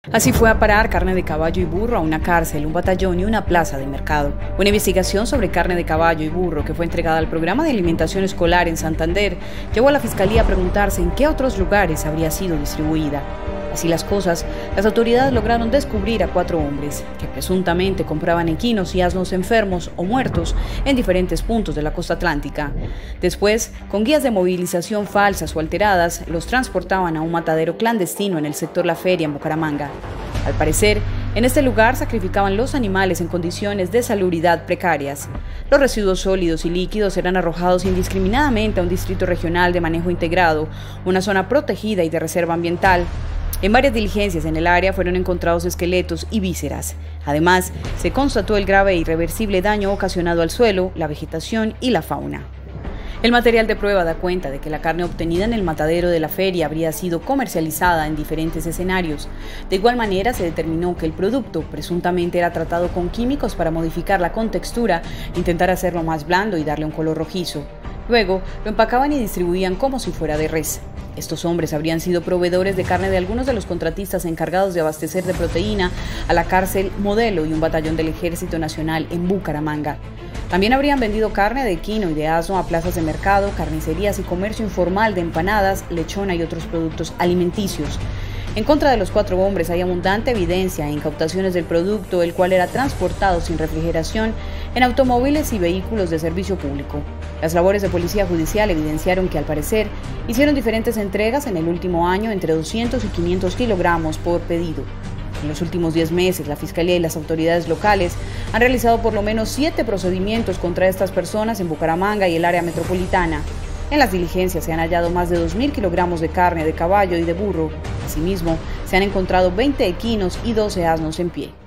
Así fue a parar carne de caballo y burro a una cárcel, un batallón y una plaza de mercado. Una investigación sobre carne de caballo y burro que fue entregada al programa de alimentación escolar en Santander llevó a la fiscalía a preguntarse en qué otros lugares habría sido distribuida. Así las cosas, las autoridades lograron descubrir a 4 hombres que presuntamente compraban equinos y asnos enfermos o muertos en diferentes puntos de la costa atlántica. Después, con guías de movilización falsas o alteradas, los transportaban a un matadero clandestino en el sector La Feria en Bucaramanga. Al parecer, en este lugar sacrificaban los animales en condiciones de salubridad precarias. Los residuos sólidos y líquidos eran arrojados indiscriminadamente a un distrito regional de manejo integrado, una zona protegida y de reserva ambiental. En varias diligencias en el área fueron encontrados esqueletos y vísceras. Además, se constató el grave e irreversible daño ocasionado al suelo, la vegetación y la fauna. El material de prueba da cuenta de que la carne obtenida en el matadero de la feria habría sido comercializada en diferentes escenarios. De igual manera, se determinó que el producto presuntamente era tratado con químicos para modificar la contextura, intentar hacerlo más blando y darle un color rojizo. Luego, lo empacaban y distribuían como si fuera de res. Estos hombres habrían sido proveedores de carne de algunos de los contratistas encargados de abastecer de proteína a la cárcel Modelo y un batallón del Ejército Nacional en Bucaramanga. También habrían vendido carne de equino y de asno a plazas de mercado, carnicerías y comercio informal de empanadas, lechona y otros productos alimenticios. En contra de los 4 hombres hay abundante evidencia e incautaciones del producto, el cual era transportado sin refrigeración en automóviles y vehículos de servicio público. Las labores de policía judicial evidenciaron que, al parecer, hicieron diferentes entregas en el último año entre 200 y 500 kilogramos por pedido. En los últimos 10 meses, la Fiscalía y las autoridades locales han realizado por lo menos 7 procedimientos contra estas personas en Bucaramanga y el área metropolitana. En las diligencias se han hallado más de 2.000 kilogramos de carne de caballo y de burro. Asimismo, se han encontrado 20 equinos y 12 asnos en pie.